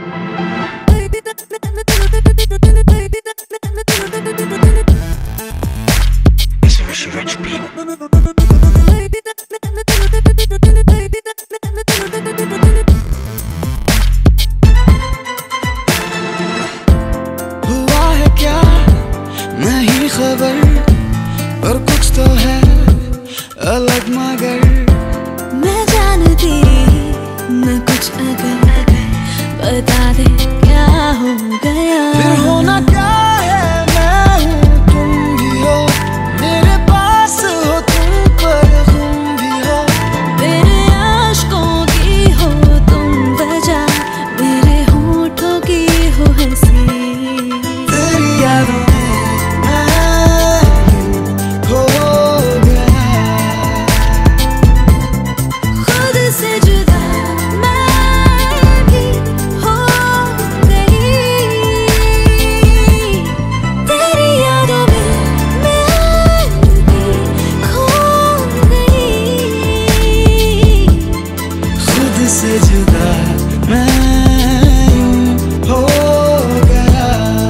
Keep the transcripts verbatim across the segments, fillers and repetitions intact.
हुआ है क्या नहीं खबर, और कुछ तो है अलग, मगर मैं जानती न कुछ अगर बता दे क्या हो गया। फिर होना क्या है, मैं हूँ तुम भी हो, मेरे पास हो तुम पर तुम भी हो, मेरे आशिकों की हो तुम वजह, मेरे होठों की हो हंसी। तेरी यादों में मैं खो गया, खुद से जुदा मैं भी हो गई, तेरी यादों में मैं भी खो गई, खुद से जुदा मैं यूं हो गया।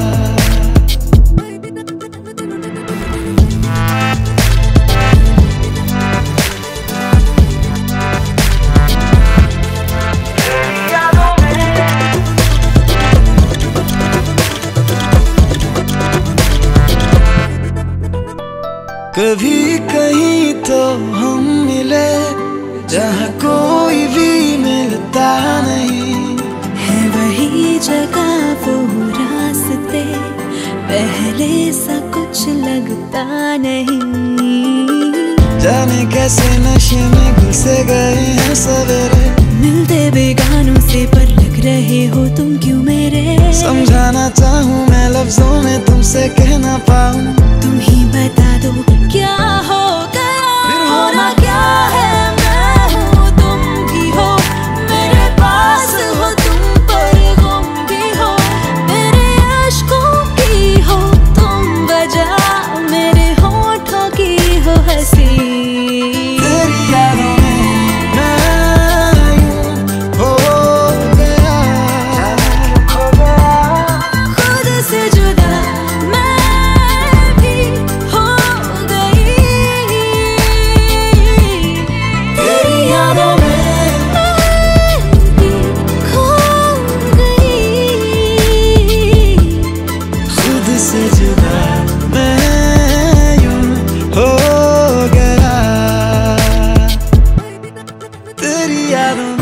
कभी कहीं तो हम मिले जहाँ कोई भी मिलता नहीं, है वही जगह वो रास्ते, पहले सा कुछ लगता नहीं। जाने कैसे नशे में घुसे गए हैं सवेरे, मिलते बेगानों से पर लग रहे हो तुम क्यों मेरे। समझाना चाहूँ मैं लफ्जों में तुमसे कह ना पाऊँ, तुम ही बता दो क्या हो गया। फिर होना क्या है, मैं हूँ तुम भी हो, मेरे पास हो तुम पर गुम भी हो, मेरे अश्कों की हो तुम वजह, मेरे होठों की हो हंसी। तेरी यादों में मैं यूं हो गया, खुद से जुदा मैं भी हो गई, तेरी यादों में मैं भी खो गई, खुद से जुदा मैं यूं हो गया, तेरी यादों